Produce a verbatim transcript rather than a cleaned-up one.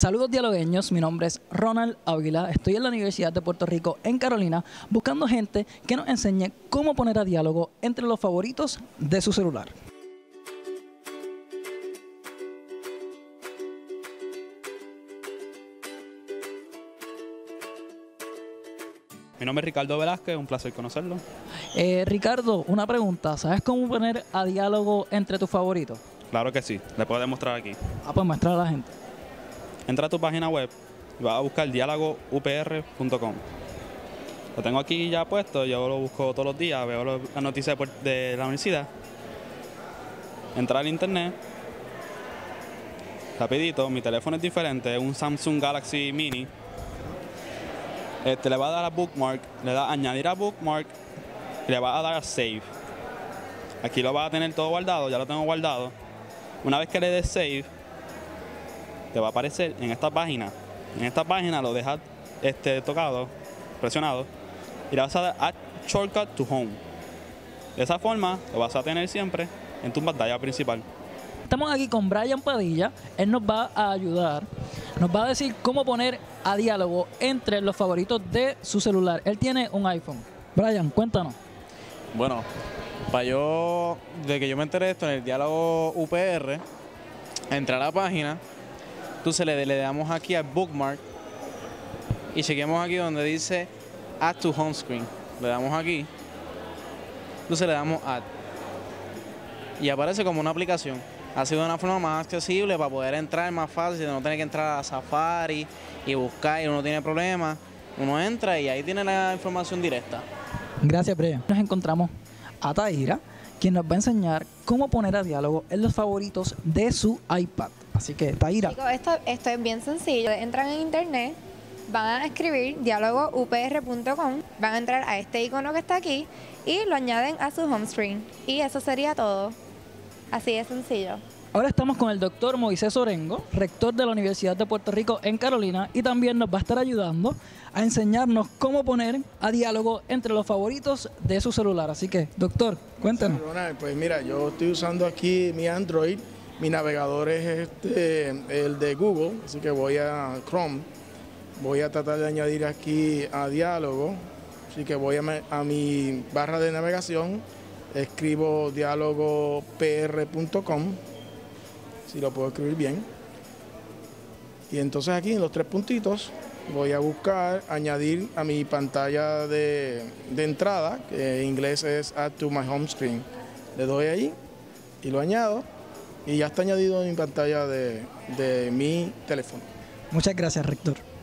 Saludos dialogueños, mi nombre es Ronald Ávila, estoy en la Universidad de Puerto Rico en Carolina buscando gente que nos enseñe cómo poner a diálogo entre los favoritos de su celular. Mi nombre es Ricardo Velázquez, un placer conocerlo. Eh, Ricardo, una pregunta, ¿sabes cómo poner a diálogo entre tus favoritos? Claro que sí, le puedo demostrar aquí. Ah, pues muestra a la gente. Entra a tu página web y vas a buscar diálogo u p r punto com. Lo tengo aquí ya puesto, yo lo busco todos los días, veo las noticias de, de la universidad. Entrar al internet. Rapidito, mi teléfono es diferente, es un Samsung Galaxy Mini. Este, le va a dar a bookmark, le da a añadir a bookmark y le va a dar a save. Aquí lo va a tener todo guardado, ya lo tengo guardado. Una vez que le des save, te va a aparecer en esta página. En esta página lo dejas este, tocado, presionado, y le vas a dar Add Shortcut to Home. De esa forma lo vas a tener siempre en tu pantalla principal. Estamos aquí con Brian Padilla, él nos va a ayudar, nos va a decir cómo poner a diálogo entre los favoritos de su celular. Él tiene un iPhone. Brian, cuéntanos. Bueno, para yo, de que yo me enteré de esto en el diálogo U P R, entré a la página, entonces le, le damos aquí al bookmark y chequeamos aquí donde dice Add to Home Screen. Le damos aquí, entonces le damos Add y aparece como una aplicación. Ha sido una forma más accesible para poder entrar más fácil, de no tener que entrar a Safari y buscar y uno tiene problemas. Uno entra y ahí tiene la información directa. Gracias, Brian. Nos encontramos a Taira, quien nos va a enseñar cómo poner a diálogo en los favoritos de su iPad. Así que, Taira. Chicos, esto, esto es bien sencillo. Entran en internet, van a escribir diálogo u p r punto com, van a entrar a este icono que está aquí y lo añaden a su home screen. Y eso sería todo. Así de sencillo. Ahora estamos con el doctor Moisés Orengo, rector de la Universidad de Puerto Rico en Carolina, y también nos va a estar ayudando a enseñarnos cómo poner a diálogo entre los favoritos de su celular. Así que, doctor, cuéntanos. Sí, Ronald, pues mira, yo estoy usando aquí mi Android, mi navegador es este, el de Google, así que voy a Chrome, voy a tratar de añadir aquí a diálogo, así que voy a, a mi barra de navegación, escribo diálogo p r punto com, si lo puedo escribir bien, y entonces aquí en los tres puntitos voy a buscar añadir a mi pantalla de, de entrada, que en inglés es Add to my home screen. Le doy ahí y lo añado y ya está añadido en mi pantalla de, de mi teléfono. Muchas gracias, rector.